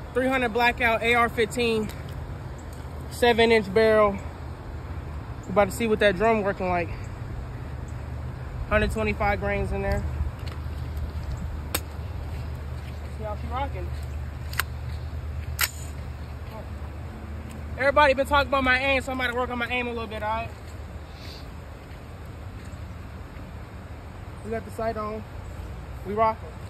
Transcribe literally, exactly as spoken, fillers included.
three hundred blackout A R fifteen, seven inch barrel. We're about to see what that drum working like. one hundred twenty-five grains in there. See how she rocking. Everybody been talking about my aim, so I'm about to work on my aim a little bit, all right? We got the sight on. We rocking.